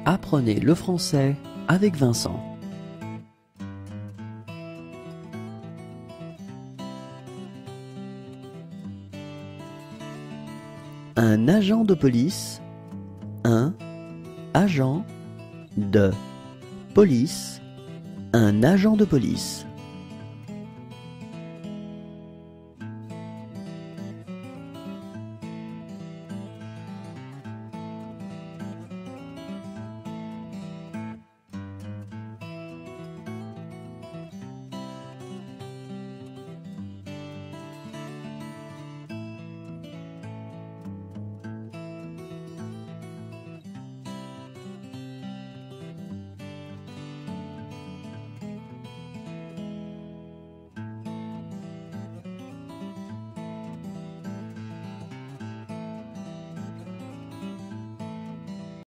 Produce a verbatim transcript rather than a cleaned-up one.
Apprenez le français avec Vincent. Un agent de police. Un agent de police. Un agent de police.